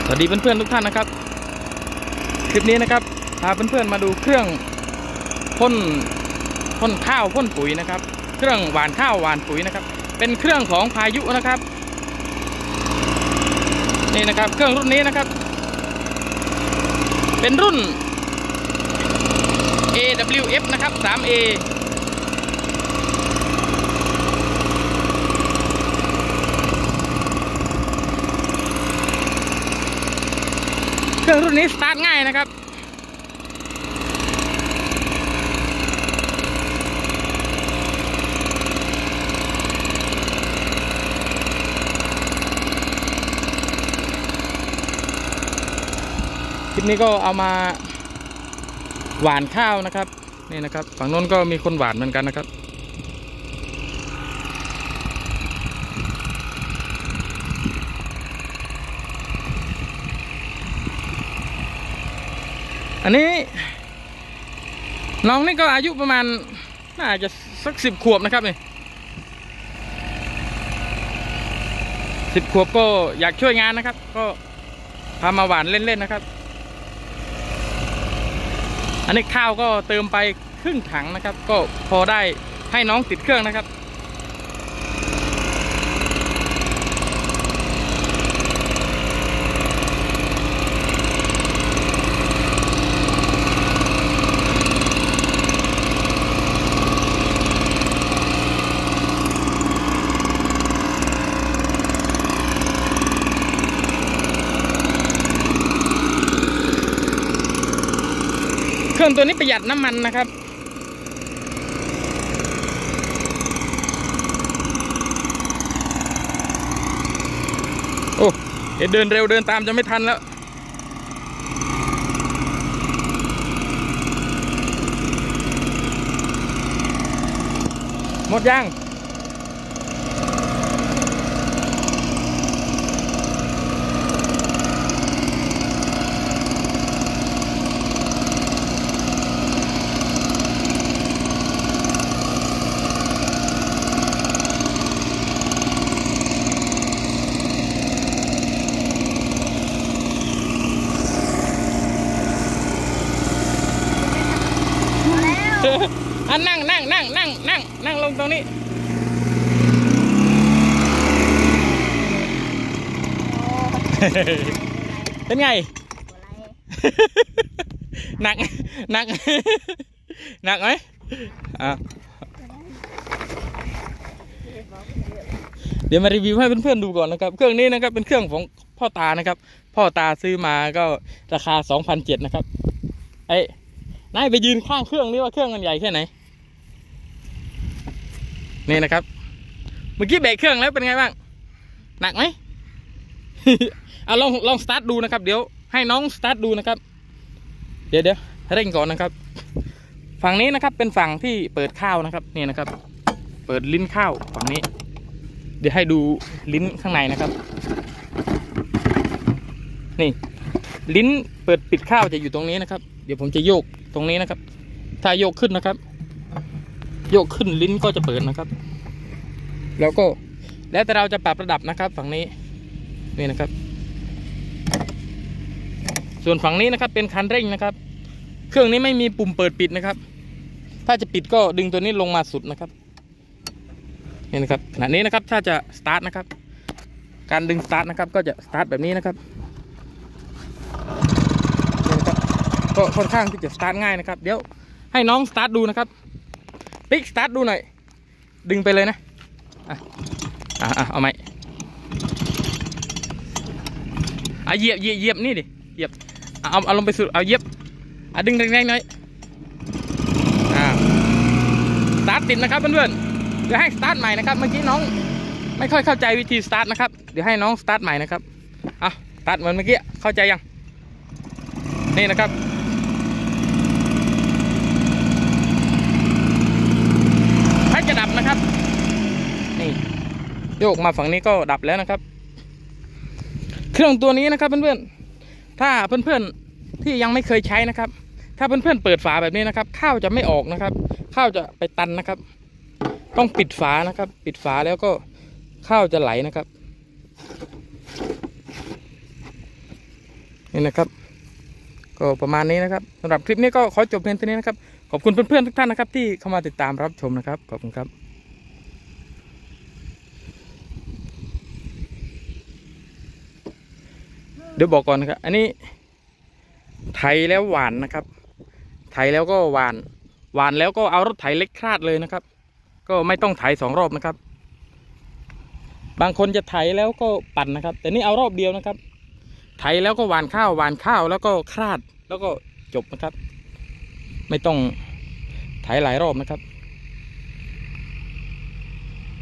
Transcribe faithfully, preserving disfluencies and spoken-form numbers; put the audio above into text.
สวัสดีเพื่อนๆทุกท่านนะครับคลิปนี้นะครับพาเพื่อนๆมาดูเครื่องพ่นพ่นข้าวพ่นปุ๋ยนะครับเครื่องหว่านข้าวหว่านปุ๋ยนะครับเป็นเครื่องของพายุนะครับนี่นะครับเครื่องรุ่นนี้นะครับเป็นรุ่น เอ ดับเบิลยู เอฟ นะครับ ทรี เอ เครื่องรุ่นนี้สตาร์ทง่ายนะครับคลิปนี้ก็เอามาหว่านข้าวนะครับนี่นะครับฝั่งโน้นก็มีคนหว่านเหมือนกันนะครับอันนี้น้องนี่ก็อายุประมาณน่าจะสักสิบขวบนะครับนี่สิบขวบก็อยากช่วยงานนะครับก็พามาหว่านเล่นๆนะครับอันนี้ข้าวก็เติมไปครึ่งถังนะครับก็พอได้ให้น้องติดเครื่องนะครับเครื่องตัวนี้ประหยัดน้ำมันนะครับโอ้เดินเร็วเดินตามจะไม่ทันแล้วหมดยังอันนั่งนั่งนั่งนั่งนั่งนั่งลงตรงนี้เป็นไงหนักหนักหนักไหมอ่ะเดี๋ยวมารีวิวให้เพื่อนๆดูก่อนนะครับเครื่องนี้นะครับเป็นเครื่องของพ่อตานะครับพ่อตาซื้อมาก็ราคา สองพันเจ็ดร้อย นะครับไอ้นายไปยืนข้างเครื่องนี้ว่าเครื่องมันใหญ่แค่ไหนนี่นะครับเมื่อกี้เบรกเครื่องแล้วเป็นไงบ้างหนักไหม เอาลองลองสตาร์ทดูนะครับเดี๋ยวให้น้องสตาร์ทดูนะครับเดี๋ยวเดี๋ยวเร่งก่อนนะครับฝั่งนี้นะครับเป็นฝั่งที่เปิดข้าวนะครับนี่นะครับเปิดลิ้นข้าวฝั่งนี้เดี๋ยวให้ดูลิ้นข้างในนะครับนี่ลิ้นเปิดปิดข้าวจะอยู่ตรงนี้นะครับเดี๋ยวผมจะโยกตรงนี้นะครับถ้าโยกขึ้นนะครับโยกขึ้นลิ้นก็จะเปิดนะครับแล้วก็แล้วแต่เราจะปรับระดับนะครับฝั่งนี้นี่นะครับส่วนฝั่งนี้นะครับเป็นคันเร่งนะครับเครื่องนี้ไม่มีปุ่มเปิดปิดนะครับถ้าจะปิดก็ดึงตัวนี้ลงมาสุดนะครับนี่นะครับขณะนี้นะครับถ้าจะสตาร์ทนะครับการดึงสตาร์ทนะครับก็จะสตาร์ทแบบนี้นะครับนี่นะครับก็ค่อนข้างที่จะสตาร์ทง่ายนะครับเดี๋ยวให้น้องสตาร์ทดูนะครับปิ๊กสตาร์ทดูหน่อยดึงไปเลยนะอ่ะอ่ะอ่ะเอาไหมอ่ะเหยียบเหยียบเหยียบนี่ดิเหยียบเอาเอาลงไปสุดเอาเหยียบอ่ะดึงแรงๆหน่อยอ่าสตาร์ทติดนะครับเพื่อนๆเดี๋ยวให้สตาร์ทใหม่นะครับเมื่อกี้น้องไม่ค่อยเข้าใจวิธีสตาร์ทนะครับเดี๋ยวให้น้องสตาร์ทใหม่นะครับอ่ะสตาร์ทเหมือนเมื่อกี้เข้าใจยังนี่นะครับจะดับนะครับนี่โยกมาฝั่งนี้ก็ดับแล้วนะครับเครื่องตัวนี้นะครับเพื่อนๆถ้าเพื่อนๆที่ยังไม่เคยใช้นะครับถ้าเพื่อนๆเปิดฝาแบบนี้นะครับข้าวจะไม่ออกนะครับข้าวจะไปตันนะครับ ต้องปิดฝานะครับปิดฝาแล้วก็ข้าวจะไหลนะครับนี่นะครับก็ประมาณนี้นะครับสำหรับคลิปนี้ก็ขอจบเพียงเท่านี้นะครับขอบคุณเพื่อนๆทุกท่านนะครับที่เข้ามาติดตามรับชมนะครับขอบคุณครับเดี๋ยวบอกก่อนนะครับอันนี้ไถแล้วหวานนะครับไถแล้วก็หวานหวานแล้วก็เอารถไถเล็กคลาดเลยนะครับก็ไม่ต้องไถสองรอบนะครับบางคนจะไถแล้วก็ปั่นนะครับแต่นี่เอารอบเดียวนะครับไถแล้วก็หวานข้าวหวานข้าวแล้วก็คลาดแล้วก็จบนะครับไม่ต้องไถหลายรอบนะครับ